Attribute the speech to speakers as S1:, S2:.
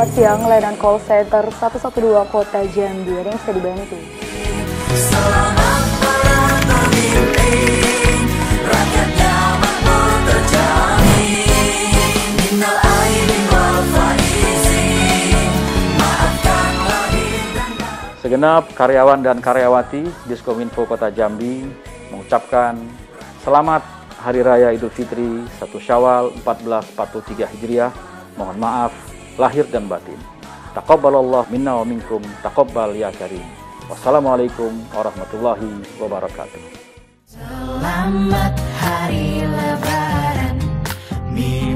S1: selamat siang. Layanan call center 112 Kota Jambi, ada yang bisa dibantu?
S2: Selamat para pemimpin, rakyatnya makmur terjamin. Minal aidin wal faizin, maafkan lahir dan batin.
S3: Segenap karyawan dan karyawati Diskominfo Kota Jambi mengucapkan selamat Hari Raya Idul Fitri 1 Syawal 1443 Hijriah. Mohon maaf lahir dan batin. Taqabbalallah minna wa minkum, taqabbal ya karim. Wassalamualaikum warahmatullahi wabarakatuh.
S2: Selamat Hari Lebaran.